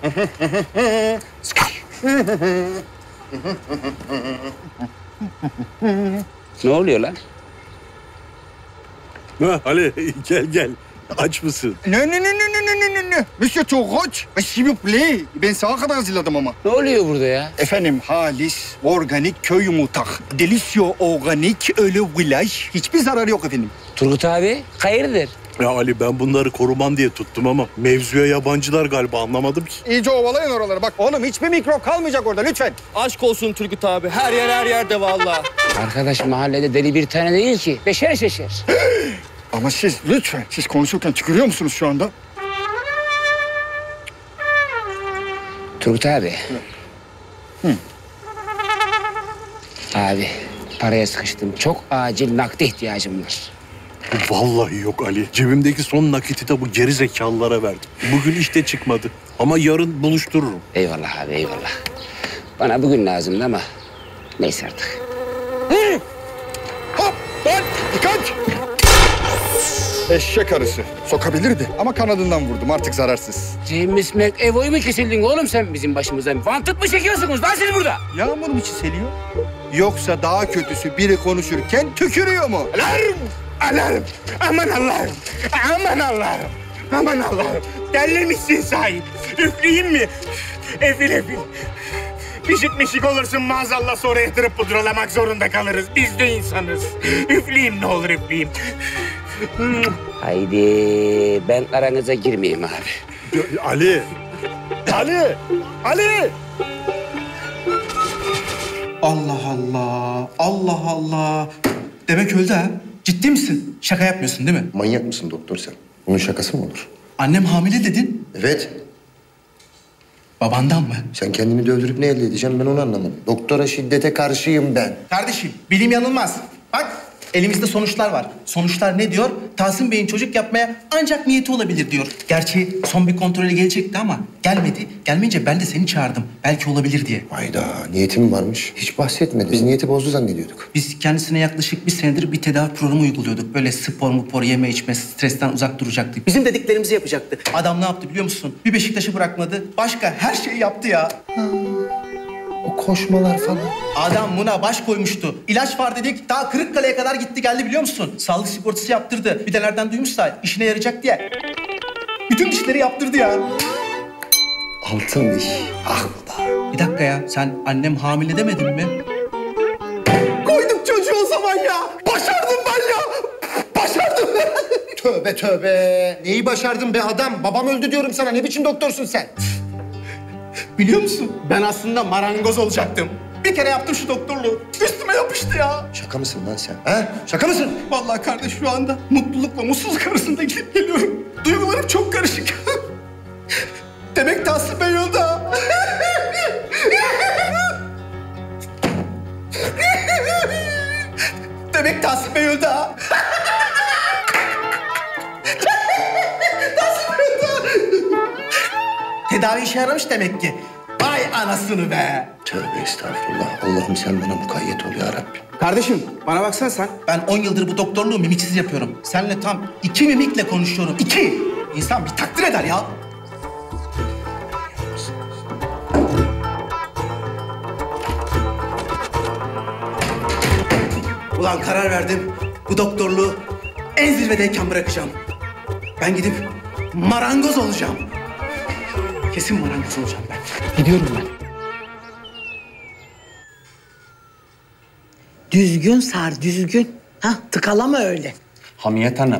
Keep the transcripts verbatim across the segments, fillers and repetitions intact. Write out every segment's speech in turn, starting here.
Ne oluyor lan? Ha, Ali gel gel. Aç mısın? Ne ne ne ne ne ne ne ne? Monsieur Togoç, s'il vous plaît. Ben sağa kadar hazırladım ama. Ne oluyor burada ya? Efendim halis, organik köy yumurtak. Delisio organik ölü villaj. Hiçbir zararı yok efendim. Turgut abi, hayırdır? Ya Ali ben bunları koruman diye tuttum ama mevzuya yabancılar galiba anlamadım ki. İyice ovalayın oraları. Bak oğlum hiçbir mikrop kalmayacak orada lütfen. Aşk olsun Turgut abi. Her yer her yerde vallahi. Arkadaş mahallede deli bir tane değil ki. Beşer şeşer. Ama siz lütfen, siz konuşurken tükürüyor musunuz şu anda? Turgut abi. Hı. Abi, paraya sıkıştım. Çok acil nakde ihtiyacım var. Vallahi yok Ali. Cebimdeki son nakiti de bu geri zekalılara verdim. Bugün işte çıkmadı. Ama yarın buluştururum. Eyvallah abi, eyvallah. Bana bugün lazımdı ama neyse artık. Hı! Hop! Lan! Dikkat! Eşek arısı. Sokabilirdi ama kanadından vurdum. Artık zararsız. James McAvoy mu kesildin oğlum sen bizim başımızdan? Vantık mı çekiyorsunuz lan siz burada? Yağmur mu çiseliyor? Yoksa daha kötüsü biri konuşurken tükürüyor mu? Alarm! Alarm! Aman Allah'ım! Aman Allah'ım! Aman Allah'ım! Terlemişsin sahip. Üfleyeyim mi? Efil efil. Pişik mişik olursun maazallah sonra yatırıp pudralamak zorunda kalırız. Biz de insanız. Üfleyeyim ne olur üfleyeyim. Haydi ben aranıza girmeyeyim abi. Ali! Ali! Ali! Allah Allah, Allah Allah. Demek öldü ha. Ciddi misin? Şaka yapmıyorsun değil mi? Manyak mısın doktor sen? Bunun şakası mı olur? Annem hamile dedin. Evet. Babandan mı? Sen kendini de öldürüp ne elde edeceksin ben onu anlamadım. Doktora şiddete karşıyım ben. Kardeşim, bilim yanılmaz. Bak, elimizde sonuçlar var. Sonuçlar ne diyor? Tahsin Bey'in çocuk yapmaya ancak niyeti olabilir diyor. Gerçi son bir kontrole gelecekti ama gelmedi. Gelmeyince ben de seni çağırdım. Belki olabilir diye. Hayda, niyetim varmış. Hiç bahsetmedi. Biz niyeti bozdu zannediyorduk. Biz kendisine yaklaşık bir senedir bir tedavi programı uyguluyorduk. Böyle spor mupor, yeme içme, stresten uzak duracaktık. Bizim dediklerimizi yapacaktı. Adam ne yaptı biliyor musun? Bir Beşiktaş'ı bırakmadı. Başka her şeyi yaptı ya. O koşmalar falan. Adam buna baş koymuştu. İlaç var dedik, daha Kırıkkale'ye kadar gitti geldi biliyor musun? Sağlık sigortası yaptırdı. Bir de nereden duymuşsa işine yarayacak diye. Bütün dişleri yaptırdı ya. Altın diş. Ah da. Bir dakika ya, sen annem hamile demedin mi? Koyduk çocuğu o zaman ya. Başardım ben ya. Başardım. Tövbe tövbe. Neyi başardın be adam? Babam öldü diyorum sana. Ne biçim doktorsun sen? Biliyor musun? Ben aslında marangoz olacaktım. Bir kere yaptım şu doktorluğu. Üstüme yapıştı ya. Şaka mısın lan sen? Ha? Şaka mısın? Vallahi kardeş şu anda mutlulukla mutsuzluk arasında gidip geliyorum. Duygularım çok karışık. Demek Tahsin Bey öldü ha. Demek Tahsin Bey öldü ha. Tahsin Bey öldü ha. Tedavi işe yaramış demek ki. Vay anasını be. Tövbe estağfurullah. Allah'ım sen bana mukayyet ol ya Rabbim. Kardeşim bana baksana sen. Ben on yıldır bu doktorluğu mimiksiz yapıyorum. Seninle tam iki mimikle konuşuyorum. İki. İnsan bir takdir eder ya. Ulan karar verdim. Bu doktorluğu en zirvedeyken bırakacağım. Ben gidip marangoz olacağım. Kesin marangoz olacağım ben. Gidiyorum ben. Düzgün sar, düzgün. Ha, tıkalama öyle. Hamiyet Hanım.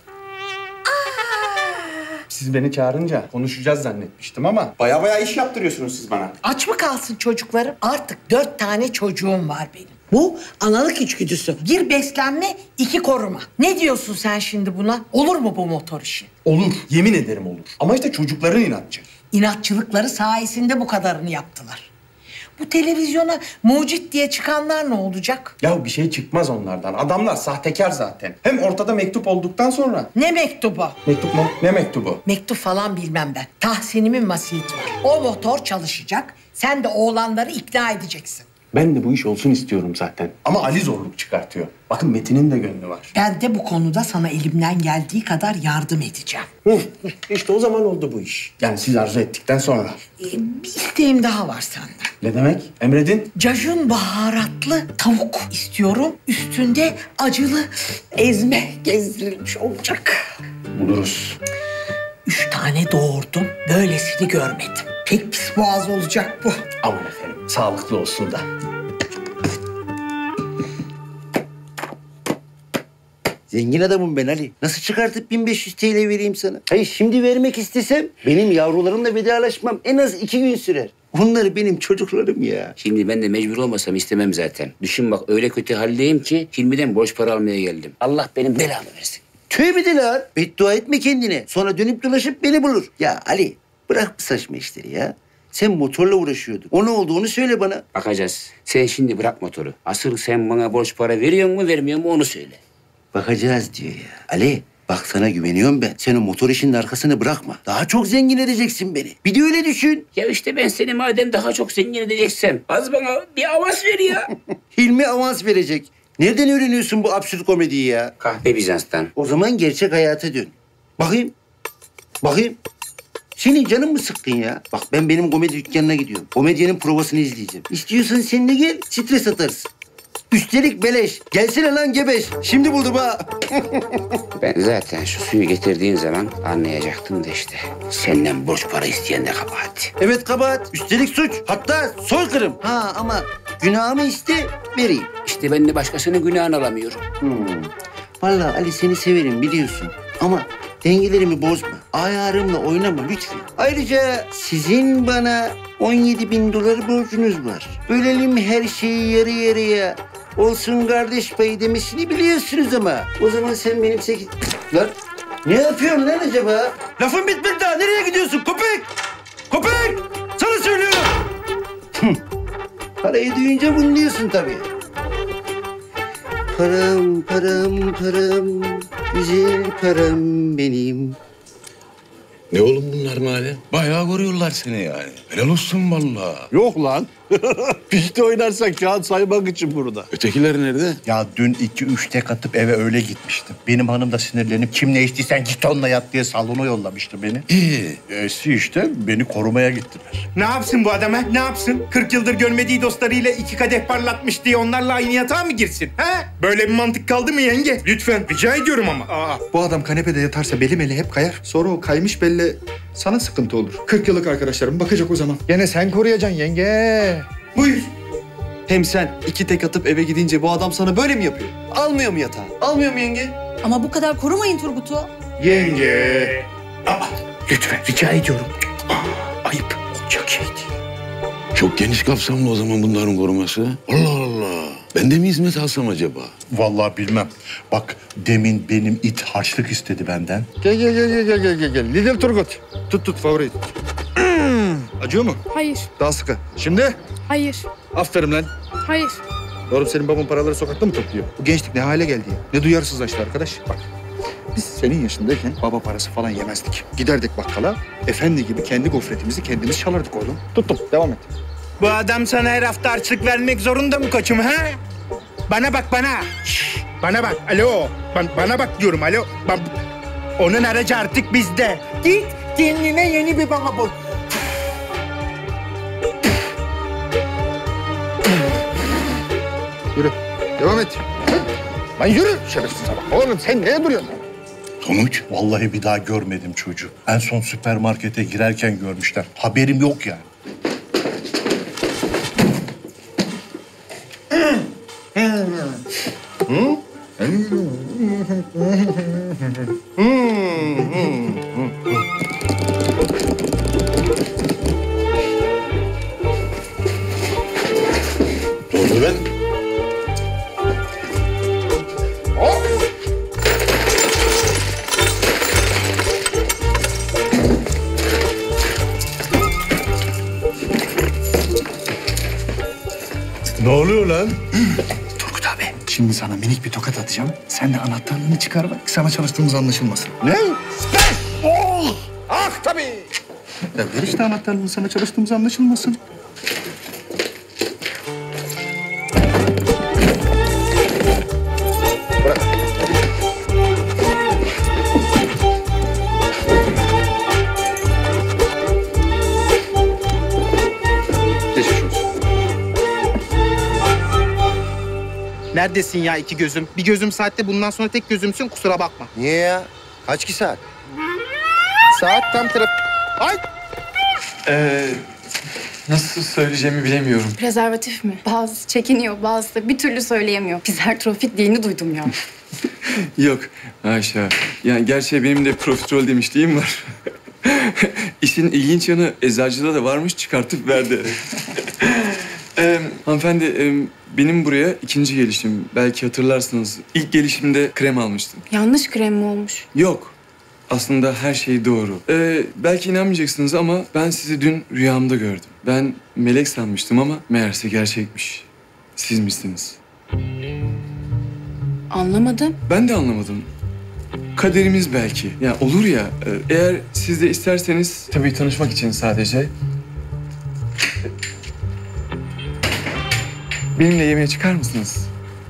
Siz beni çağırınca konuşacağız zannetmiştim ama baya baya iş yaptırıyorsunuz siz bana. Aç mı kalsın çocuklarım? Artık dört tane çocuğum var benim. Bu analık içgüdüsü. Bir beslenme, iki koruma. Ne diyorsun sen şimdi buna? Olur mu bu motor işi? Olur, yemin ederim olur. Ama işte çocukların inatçı. İnatçılıkları sayesinde bu kadarını yaptılar. Bu televizyona mucit diye çıkanlar ne olacak? Ya bir şey çıkmaz onlardan. Adamlar sahtekar zaten. Hem ortada mektup olduktan sonra. Ne mektubu? Mektup mu? Ne mektubu? Mektup falan bilmem ben. Tahsin'imin vasiyeti var. O motor çalışacak. Sen de oğlanları ikna edeceksin. Ben de bu iş olsun istiyorum zaten. Ama Ali zorluk çıkartıyor. Bakın Metin'in de gönlü var. Ben de bu konuda sana elimden geldiği kadar yardım edeceğim. İşte o zaman oldu bu iş. Yani siz arzu ettikten sonra. Ee, bir isteğim daha var senden. Ne demek? Emredin. Cajun baharatlı tavuk istiyorum. Üstünde acılı ezme gezdirilmiş olacak. Buluruz. Üç tane doğurdum. Böylesini görmedim. Pek pis boğaz olacak bu. Aman efendim, sağlıklı olsun da. Zengin adamım ben Ali. Nasıl çıkartıp bin beş yüz TL vereyim sana? Hayır şimdi vermek istesem benim yavrularımla vedalaşmam en az iki gün sürer. Onlar benim çocuklarım ya. Şimdi ben de mecbur olmasam istemem zaten. Düşün bak öyle kötü haldeyim ki Hilmi'den borç para almaya geldim. Allah benim belamı versin. Tövbe de lan. Beddua etme kendine. Sonra dönüp dolaşıp beni bulur. Ya Ali bırak bu saçma işleri ya. Sen motorla uğraşıyordun. O ne oldu onu söyle bana. Bakacağız. Sen şimdi bırak motoru. Asıl sen bana borç para veriyor mu vermiyor mu onu söyle. Bakacağız diyor ya. Ali bak sana güveniyorum ben. Sen o motor işinin arkasını bırakma. Daha çok zengin edeceksin beni. Bir de öyle düşün. Ya işte ben seni madem daha çok zengin edeceksem az bana bir avans ver ya. Hilmi avans verecek. Nereden öğreniyorsun bu absürt komediyi ya? Kahve Bizans'tan. O zaman gerçek hayata dön. Bakayım. Bakayım. Senin canın mı sıkkın ya? Bak ben benim komedi dükkanına gidiyorum. Komedyenin provasını izleyeceğim. İstiyorsan sen de gel, stres atarsın. Üstelik beleş. Gelsene lan gebeş. Şimdi buldum ha. Ben zaten şu suyu getirdiğin zaman anlayacaktım da işte. Senden borç para isteyen de kabahat. Evet kabahat. Üstelik suç. Hatta soykırım. Ha ama günahımı iste vereyim. İşte ben de başkasının günahını alamıyorum. Hmm. Vallahi Ali seni severim biliyorsun. Ama dengelerimi bozma. Ayarımla oynama lütfen. Ayrıca sizin bana on yedi bin dolar borcunuz var. Bölelim her şeyi yarı yarıya. Olsun kardeş payı demesini biliyorsunuz ama. O zaman sen benim sekiz... Lan ne yapıyorsun lan acaba? Lafın bitmedi daha. Nereye gidiyorsun köpek? Köpek! Sana söylüyorum. Parayı duyunca bunu diyorsun tabii. Param, param, param, güzel param benim. Ne oğlum bunlar Male? Bayağı koruyorlar seni yani. Helal olsun vallahi. Yok lan. Pişti oynarsak kağıt saymak için burada. Ötekiler nerede? Ya dün iki üç tek atıp eve öyle gitmiştim. Benim hanım da sinirlenip kim ne içtiysen git onunla yat diye salona yollamıştı beni. İyi. Esi işte beni korumaya gittiler. Ne yapsın bu adam ha? Ne yapsın? kırk yıldır görmediği dostlarıyla iki kadeh parlatmış diye onlarla aynı yatağa mı girsin? Ha? Böyle bir mantık kaldı mı yenge? Lütfen rica ediyorum ama. Aa. Bu adam kanepede yatarsa belim eli hep kayar. Sonra o kaymış belle sana sıkıntı olur. kırk yıllık arkadaşlarım bakacak o zaman. Gene sen koruyacaksın yenge. Buyur. Hem sen iki tek atıp eve gidince bu adam sana böyle mi yapıyor? Almıyor mu yatağı? Almıyor mu yenge? Ama bu kadar korumayın Turgut'u. Yenge. Aa, lütfen rica ediyorum. Aa, ayıp olacak şey değil. Çok geniş kapsamlı o zaman bunların koruması. Allah Allah. Ben de mi hizmet alsam acaba? Vallahi bilmem. Bak demin benim it harçlık istedi benden. Gel gel gel gel gel gel gel. Lidl Turgut. Tut tut favori. Hmm. Acıyor mu? Hayır, Daha sıkı. Şimdi? hayır, Aferin lan. hayır. Oğlum senin babam paraları sokakta mı topluyor? Bu gençlik ne hale geldi ya? Ne duyarsızlaştı arkadaş. Bak biz senin yaşındayken baba parası falan yemezdik. Giderdik bakkala, efendi gibi kendi gofretimizi kendimiz çalardık oğlum. Tuttum, devam et. Bu adam sana her hafta harçlık vermek zorunda mı koçum ha? Bana bak bana. Şş, bana bak. Alo. Ben, bana bak diyorum alo. Ben, onun aracı artık bizde. Git kendine yeni bir baba bul. Yürü, devam et. Lan yürü şerefsiz bak. Oğlum sen neye duruyorsun? Sonuç? Vallahi bir daha görmedim çocuğu. En son süpermarkete girerken görmüşler. Haberim yok yani. Ne oldu lan? Ne oluyor lan? Turgut abi, şimdi sana minik bir tokat atacağım. Sen de anahtarlığını çıkar bak. Sana çalıştığımız anlaşılmasın. Ne? Oh! Ah tabii. Ya ver işte anahtarlığını sana çalıştığımız anlaşılmasın. Neredesin ya iki gözüm? Bir gözüm saatte, bundan sonra tek gözümsün, kusura bakma. Niye ya? Kaç ki saat? Saat tam taraf... Ay! Ee, nasıl söyleyeceğimi bilemiyorum. Prezervatif mi? Bazısı çekiniyor, bazısı da bir türlü söyleyemiyor. Pizertrofit diyeni duydum ya. Yok, haşa. Yani gerçi benim de profiterol demişliğim var. İşin ilginç yanı eczacıda da varmış, çıkartıp verdi. ee, hanımefendi, e, benim buraya ikinci gelişim. Belki hatırlarsınız. İlk gelişimde krem almıştım. Yanlış krem mi olmuş? Yok. Aslında her şey doğru. Ee, belki inanmayacaksınız ama ben sizi dün rüyamda gördüm. Ben melek sanmıştım ama meğerse gerçekmiş. Siz misiniz? Anlamadım. Ben de anlamadım. Kaderimiz belki. Yani olur ya, e, eğer siz de isterseniz... Tabii tanışmak için sadece. Benimle yemeğe çıkar mısınız?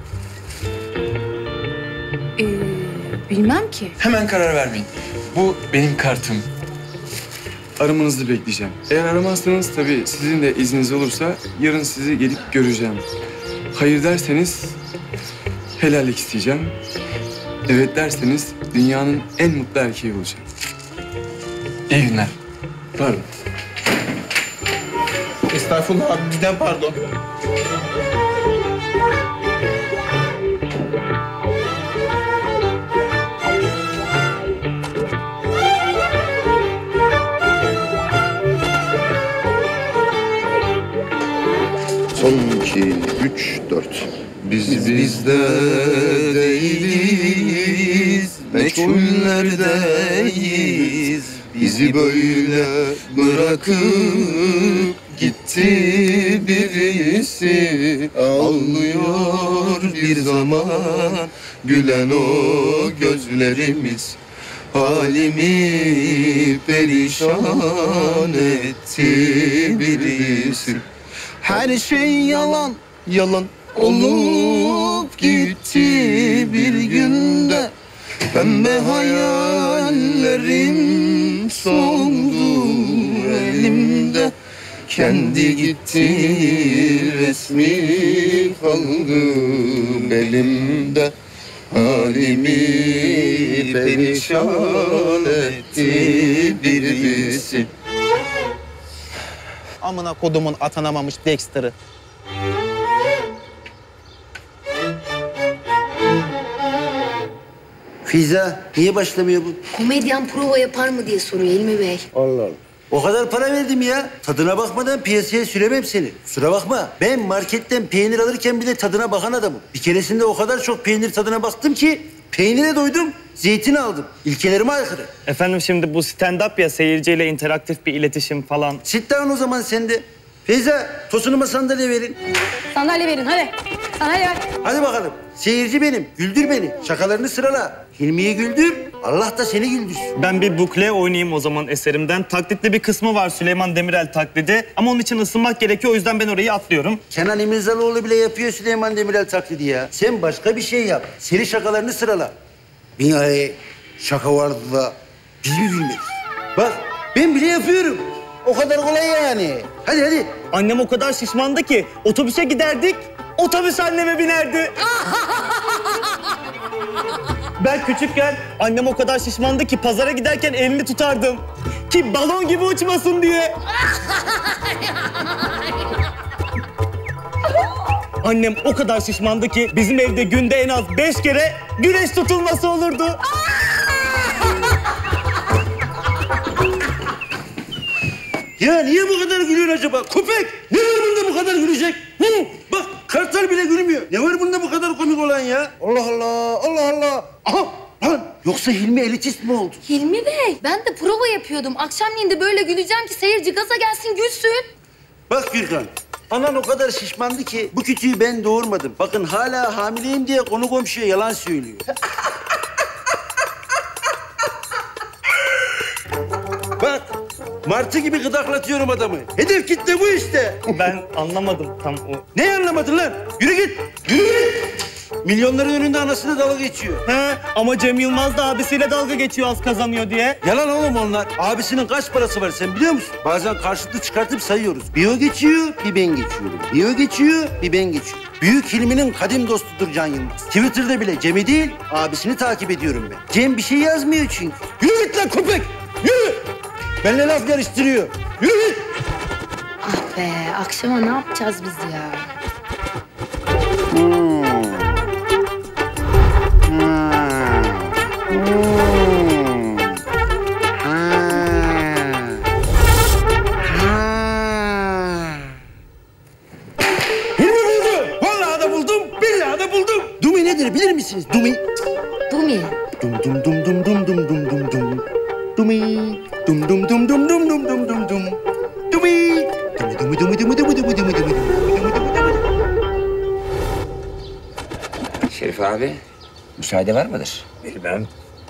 Ee, bilmem ki. Hemen karar vermeyin. Bu benim kartım. Aramanızı bekleyeceğim. Eğer aramazsanız tabii sizin de izniniz olursa yarın sizi gelip göreceğim. Hayır derseniz helallik isteyeceğim. Evet derseniz dünyanın en mutlu erkeği olacağım. İyi günler. Pardon. Estağfurullah abi, bizden pardon. Son iki, üç, dört. Biz, Biz bizde değiliz, meçhullerdeyiz. Bizi böyle bırakıp gitti birisi. Ağlıyor bir zaman gülen o gözlerimiz. Halimi perişan etti birisi. Her şey yalan, yalan olup gitti bir günde. Pembe hayallerim soldu elimde. Kendi gitti, resmi kaldı elimde. Halimi perişan etti birisi. Amına kodumun atanamamış Dexter'ı. Fiza, niye başlamıyor bu? Komedyen prova yapar mı diye soruyor Hilmi Bey. Allah Allah. O kadar para verdim ya. Tadına bakmadan piyasaya süremem seni. Kusura bakma. Ben marketten peynir alırken bile tadına bakan adamım. Bir keresinde o kadar çok peynir tadına baktım ki peynire doydum, zeytin aldım. İlkelerime aykırı. Efendim şimdi bu stand-up ya, seyirciyle interaktif bir iletişim falan. Sit down o zaman sen de. Feyza, tosunuma sandalye verin. Sandalye verin hadi. Sandalye ver. Hadi bakalım. Seyirci benim. Güldür beni. Şakalarını sırala. Hilmi'yi güldür. Allah da seni güldürsün. Ben bir bukle oynayayım o zaman eserimden. Taklitli bir kısmı var, Süleyman Demirel taklidi. Ama onun için ısınmak gerekiyor, o yüzden ben orayı atlıyorum. Kenan İmirzalıoğlu bile yapıyor Süleyman Demirel taklidi ya. Sen başka bir şey yap. Seri şakalarını sırala. Bir ay şaka vardı da biz mi bilmedik? Bak ben bile yapıyorum. O kadar kolay yani. Hadi hadi. Annem o kadar şişmandı ki otobüse giderdik, otobüs anneme binerdi. Ben küçükken annem o kadar şişmandı ki pazara giderken elini tutardım. Ki balon gibi uçmasın diye. Annem o kadar şişmandı ki bizim evde günde en az beş kere güneş tutulması olurdu. Ya niye bu kadar gülüyorsun acaba? Köpek! Ne var bunda bu kadar gülecek? Hı? Bak kartal bile gülmüyor. Ne var bunda bu kadar komik olan ya? Allah Allah, Allah Allah. Aha! Lan yoksa Hilmi elitist mi oldu? Hilmi Bey, ben de prova yapıyordum. Akşamleyin de böyle güleceğim ki seyirci gaza gelsin, gülsün. Bak Gürkan, anan o kadar şişmandı ki bu kütüğü ben doğurmadım. Bakın hala hamileyim diye konu komşuya yalan söylüyor. Bak, martı gibi gıdaklatıyorum adamı. Hedef kitle bu işte. Ben anlamadım tam o. Ne anlamadın lan? Yürü git, yürü git. Milyonların önünde anasıyla dalga geçiyor. He, ama Cem Yılmaz da abisiyle dalga geçiyor az kazanıyor diye. Yalan oğlum onlar. Abisinin kaç parası var sen biliyor musun? Bazen karşılıklı çıkartıp sayıyoruz. Bir o geçiyor, bir ben geçiyorum. Bir o geçiyor, bir ben geçiyorum. Büyük Hilmi'nin kadim dostudur Can Yılmaz. Twitter'da bile Cem'i değil, abisini takip ediyorum ben. Cem bir şey yazmıyor çünkü. Yürü git lan köpek! Yürü! Benimle laf karıştırıyor. Yürü git! Ah be, akşama ne yapacağız biz ya? Hmm. Dumi nedir bilir misiniz? Dumi. Dumi. Dum dum dum dum dum dum dum dum dum. Dumi. Dum dum dum dum dum dum dum dum dum. Dumi. Dumi dumi dumi dumi dumi dumi dumi dumi. Şerif abi, müsaade var mıdır? Bilmem.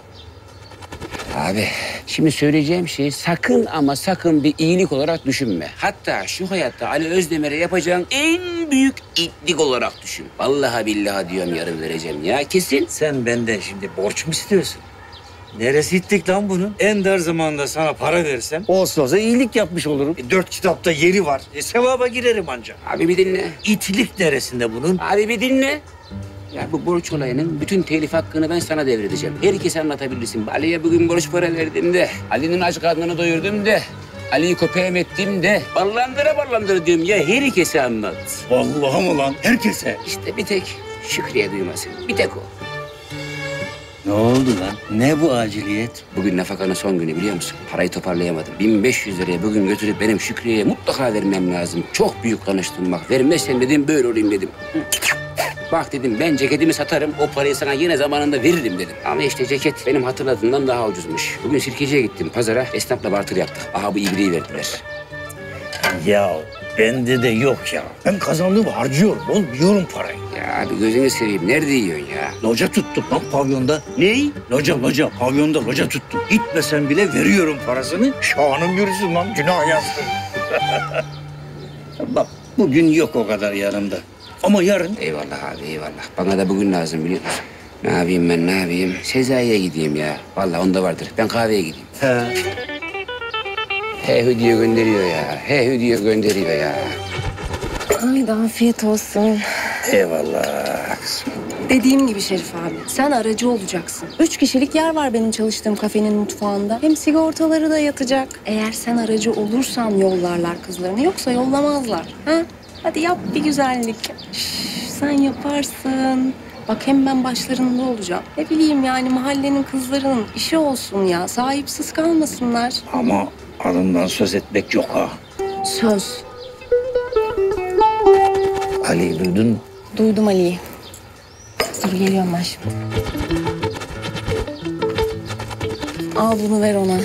Abi, şimdi söyleyeceğim şeyi sakın ama sakın bir iyilik olarak düşünme. Hatta şu hayatta Ali Özdemir'e yapacağın en büyük iyilik olarak düşün. Vallahi billahi diyorum yarın vereceğim ya kesin. Sen benden şimdi borç mu istiyorsun? Neresi ittik lan bunun? En dar zamanda sana para versem olsa olsa iyilik yapmış olurum. E, dört kitapta yeri var. E, sevaba girerim ancak. Abi bir dinle. İtilik neresinde bunun? Abi bir dinle. Ya bu borç olayının bütün telif hakkını ben sana devredeceğim. Herkese anlatabilirsin. Ali'ye bugün borç para verdim de, Ali'nin aç karnını doyurdum de, Ali'yi köpeğim ettim de, ballandıra ballandıra diyorum ya herkese anlat. Vallahi mı lan? Herkese. İşte bir tek Şükriye duymasın. Bir tek o. Ne oldu lan? Ne bu aciliyet? Bugün nafakanın son günü biliyor musun? Parayı toparlayamadım. bin beş yüz liraya bugün götürüp benim Şükriye'ye mutlaka vermem lazım. Çok büyük konuştum bak. Vermezsen dedim böyle olayım dedim. Bak dedim ben ceketimi satarım, o parayı sana yine zamanında veririm dedim. Ama işte ceket benim hatırladığımdan daha ucuzmuş. Bugün Sirkeci'ye gittim pazara, esnafla bartır yaptık. Aha bu ibriği verdiler. Ya bende de yok ya. Ben kazandığımı harcıyorum oğlum, yiyorum parayı. Ya abi gözünü seveyim, nerede yiyorsun ya? Loca tuttum lan pavyonda. Ney? Loca, loca. Pavyonda loca tuttum. Gitmesen bile veriyorum parasını. Şanım yürüsün lan, günah yazsın. Bak bugün yok o kadar yanımda. Ama yarın... Eyvallah abi eyvallah. Bana da bugün lazım biliyor musun? Ne yapayım ben ne yapayım? Sezai'ye gideyim ya. Vallahi onda vardır. Ben kahveye gideyim. He. He hü diyor gönderiyor ya. He hü diyor gönderiyor ya. Ay da afiyet olsun. Eyvallah. Dediğim gibi Şerif abi, sen aracı olacaksın. Üç kişilik yer var benim çalıştığım kafenin mutfağında. Hem sigortaları da yatacak. Eğer sen aracı olursan yollarlar kızlarını, yoksa yollamazlar. Ha? Hadi yap bir güzellik. Şş, sen yaparsın. Bak hem ben başlarında olacağım. Ne bileyim yani mahallenin kızlarının işi olsun ya. Sahipsiz kalmasınlar. Ama adından söz etmek yok ha. Söz. Ali duydun mu? Duydum Ali'yi. Dur geliyorum ben şimdi. Al bunu ver ona.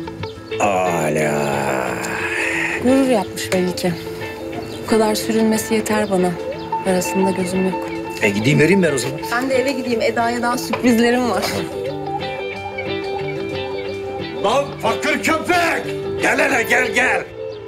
Ala. Gurur yapmış belli ki. Bu kadar sürülmesi yeter bana. Arasında gözüm yok. E gideyim vereyim ben o zaman. Ben de eve gideyim. Eda'ya daha sürprizlerim var. Lan fakir köpek! Gel hele gel gel.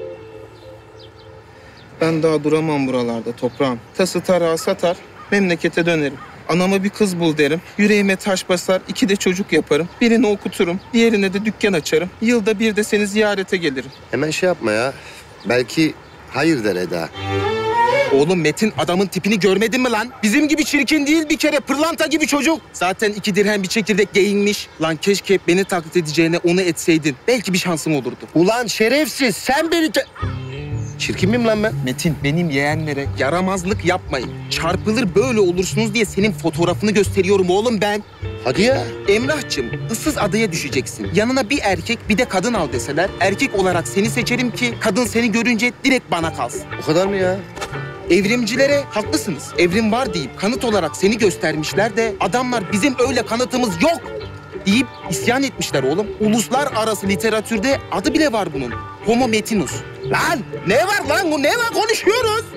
Ben daha duramam buralarda toprağım. Tası tarağı satar, memlekete dönerim. Anama bir kız bul derim. Yüreğime taş basar, iki de çocuk yaparım. Birini okuturum, diğerine de dükkan açarım. Yılda bir de seni ziyarete gelirim. Hemen şey yapma ya. Belki hayır der Eda. Oğlum Metin adamın tipini görmedin mi lan? Bizim gibi çirkin değil bir kere, pırlanta gibi çocuk. Zaten iki dirhem bir çekirdek geyinmiş. Lan keşke beni taklit edeceğine onu etseydin. Belki bir şansım olurdu. Ulan şerefsiz sen beni... Te... Çirkin miyim lan ben? Metin benim yeğenlere yaramazlık yapmayın. Çarpılır böyle olursunuz diye senin fotoğrafını gösteriyorum oğlum ben. Hadi ya. Emrah'cığım ıssız adaya düşeceksin. Yanına bir erkek bir de kadın al deseler erkek olarak seni seçerim ki kadın seni görünce direkt bana kalsın. O kadar mı ya? Evrimcilere haklısınız. Evrim var deyip kanıt olarak seni göstermişler de adamlar bizim öyle kanıtımız yok deyip isyan etmişler oğlum. Uluslararası literatürde adı bile var bunun. Homo metinus. Lan ne var lan bu ne var konuşuyoruz.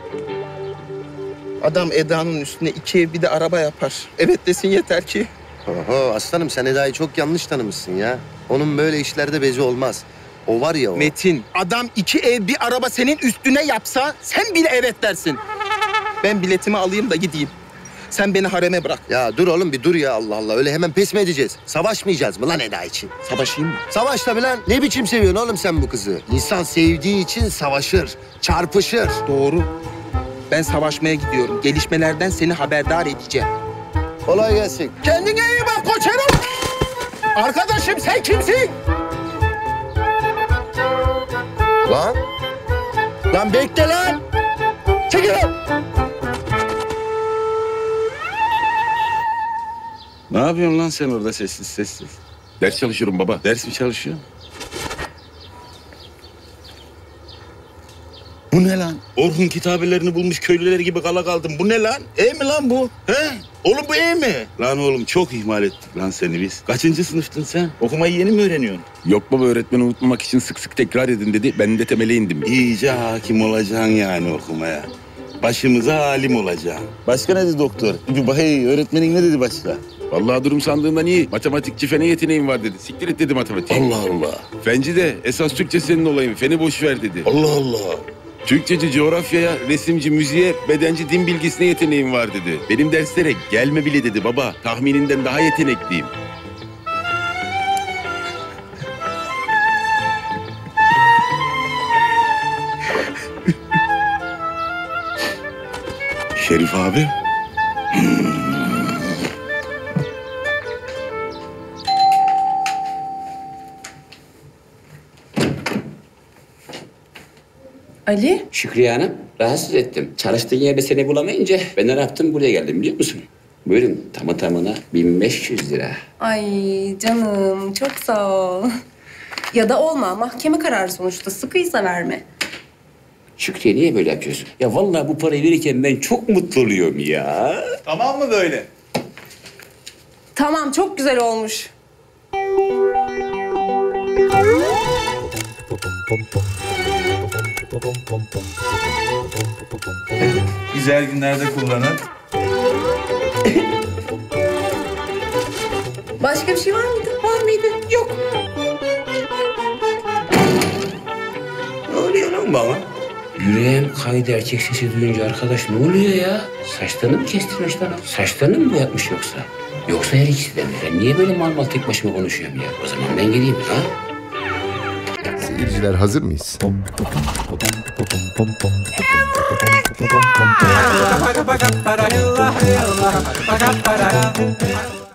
Adam Eda'nın üstüne iki ev bir de araba yapar. Evet desin yeter ki. Oho aslanım sen Eda'yı çok yanlış tanımışsın ya. Onun böyle işlerde bezi olmaz. O var ya o. Metin, adam iki ev bir araba senin üstüne yapsa sen bile evet dersin. Ben biletimi alayım da gideyim. Sen beni hareme bırak. Ya dur oğlum bir dur ya Allah Allah. Öyle hemen pes mi edeceğiz? Savaşmayacağız mı lan Eda için? Savaşayım mı? Savaş tabii lan. Ne biçim seviyorsun oğlum sen bu kızı? İnsan sevdiği için savaşır, çarpışır. Doğru. Ben savaşmaya gidiyorum. Gelişmelerden seni haberdar edeceğim. Kolay gelsin. Kendine iyi bak koçerim. Arkadaşım sen kimsin? Lan. Lan bekle lan. Çekil lan. Ne yapıyorsun lan sen orada sessiz sessiz? Ders çalışıyorum baba. Ders mi çalışıyorsun? Bu ne lan? Orhun kitabelerini bulmuş köylüler gibi kala kaldım. Bu ne lan? E mi lan bu? He? Oğlum bu e mi? Lan oğlum çok ihmal ettik lan seni biz. Kaçıncı sınıftın sen? Okumayı yeni mi öğreniyorsun? Yok baba, öğretmeni unutmamak için sık sık tekrar edin dedi. Ben de temele indim. İyice hakim olacaksın yani okumaya. Başımıza halim olacaksın. Başka ne dedi doktor? Bir bakayım, öğretmenin ne dedi başka? Vallahi durum sandığından iyi. Matematikçi fene yeteneğin var dedi. Siktir et dedi matematik. Allah Allah. Fenci de esas Türkçe senin olayın. Feni boş ver dedi. Allah Allah. Türkçeci coğrafyaya, resimci müziğe, bedenci din bilgisine yeteneğim var dedi. Benim derslere gelme bile dedi baba. Tahmininden daha yetenekliyim. Şerif abi. Ali? Şükriye Hanım, rahatsız ettim. Çalıştığın yerde seni bulamayınca ben de ne yaptım? Buraya geldim biliyor musun? Buyurun, tamı tamına bin beş yüz lira. Ay canım çok sağ ol. Ya da olma, mahkeme kararı sonuçta, sıkıysa verme. Şükriye niye böyle yapıyorsun? Ya vallahi bu parayı verirken ben çok mutlu oluyorum ya. Tamam mı böyle? Tamam, çok güzel olmuş. Güzel günlerde kullanın. Başka bir şey var mıydı? Var mıydı? Yok. Ne oluyor lan bana? Yüreğim kaydı erkek sesi duyunca arkadaş, ne oluyor ya? Saçlarını mı kestirmiş lan? Saçlarını mı boyatmış yoksa? Yoksa her ikisi de mi? Ben niye böyle mal mal tek başıma konuşuyorum ya? O zaman ben geleyim ha? Seyirciler hazır mıyız?